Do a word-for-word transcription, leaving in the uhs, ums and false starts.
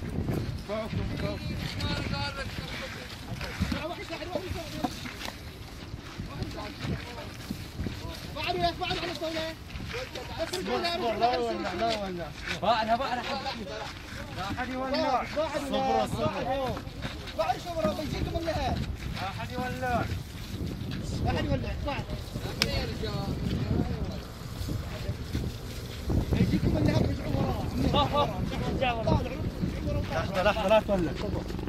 بعدها بعدها لا احد يولع صبروا صبروا بعد شبرا بيجيكم اللهب لا احد يولع لا احد يولع بعد بيجيكم اللهب رجعوا وراه لحظه لحظه لا تولع